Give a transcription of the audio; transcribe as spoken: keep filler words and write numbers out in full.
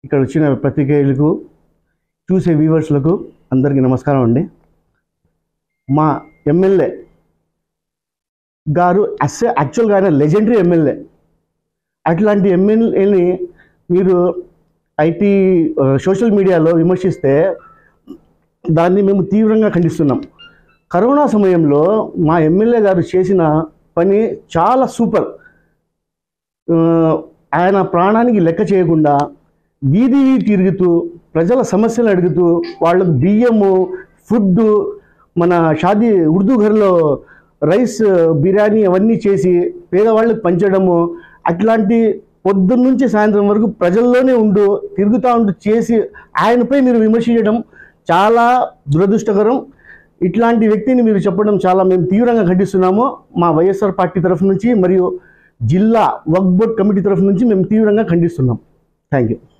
ఇక్కడ వచ్చిన పత్రికేయులకు చూసే వ్యూవర్స్లకు అందరికీ నమస్కారం అండి. మా ఎమ్మెల్యే గారు అసే యాక్చువల్గా ఆయన లెజెండరీ ఎమ్మెల్యే. అట్లాంటి ఎమ్మెల్యేని మీరు ఐటీ సోషల్ మీడియాలో విమర్శిస్తే దాన్ని మేము తీవ్రంగా ఖండిస్తున్నాం. కరోనా సమయంలో మా ఎమ్మెల్యే గారు చేసిన పని చాలా సూపర్. ఆయన ప్రాణానికి లెక్క చేయకుండా వీధి తిరుగుతూ ప్రజల సమస్యలు అడుగుతూ వాళ్ళకు బియ్యము, ఫుడ్డు, మన షాదీ ఉర్దూ ఘర్లో రైస్, బిర్యానీ అవన్నీ చేసి పేదవాళ్ళకి పంచడము, అట్లాంటి పొద్దున్నుంచి సాయంత్రం వరకు ప్రజల్లోనే ఉండు తిరుగుతూ ఉంటూ చేసి ఆయనపై మీరు విమర్శించడం చాలా దురదృష్టకరం. ఇట్లాంటి వ్యక్తిని మీరు చెప్పడం చాలా మేము తీవ్రంగా ఖండిస్తున్నాము. మా వైఎస్ఆర్ పార్టీ తరఫు నుంచి మరియు జిల్లా వక్ఫ్ బోర్డ్ కమిటీ తరఫు నుంచి మేము తీవ్రంగా ఖండిస్తున్నాం. Thank you.